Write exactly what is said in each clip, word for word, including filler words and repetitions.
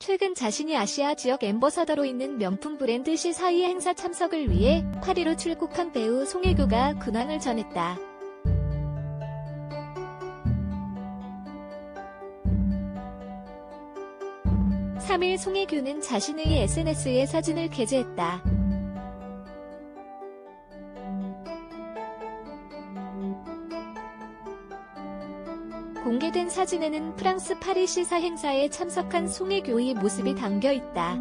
최근 자신이 아시아 지역 앰버서더로 있는 명품 브랜드 시사이 행사 참석을 위해 파리로 출국한 배우 송혜교가 근황을 전했다. 삼 일 송혜교는 자신의 에스엔에스에 사진을 게재했다. 공개된 사진에는 프랑스 파리 시사 행사에 참석한 송혜교의 모습이 담겨 있다.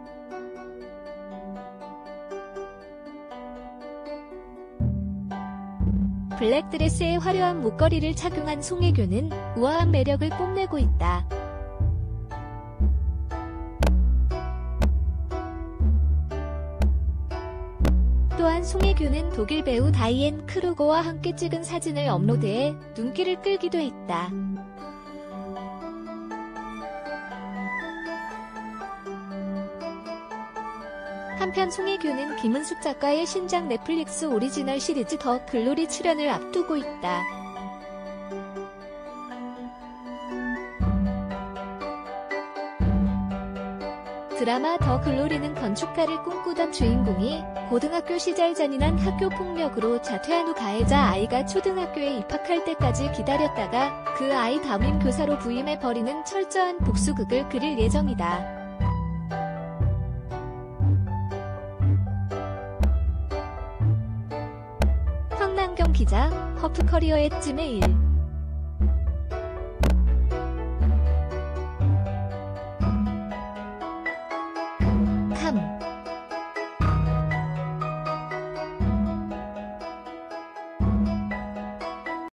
블랙드레스에 화려한 목걸이를 착용한 송혜교는 우아한 매력을 뽐내고 있다. 또한 송혜교는 독일 배우 다이앤 크루거와 함께 찍은 사진을 업로드해 눈길을 끌기도 했다. 한편 송혜교는 김은숙 작가의 신작 넷플릭스 오리지널 시리즈 더 글로리 출연을 앞두고 있다. 드라마 더 글로리는 건축가를 꿈꾸던 주인공이 고등학교 시절 잔인한 학교 폭력으로 자퇴한 후 가해자 아이가 초등학교에 입학할 때까지 기다렸다가 그 아이 담임 교사로 부임해 벌이는 철저한 복수극을 그릴 예정이다. 황남경 기자, 허프커리어 앳 지메일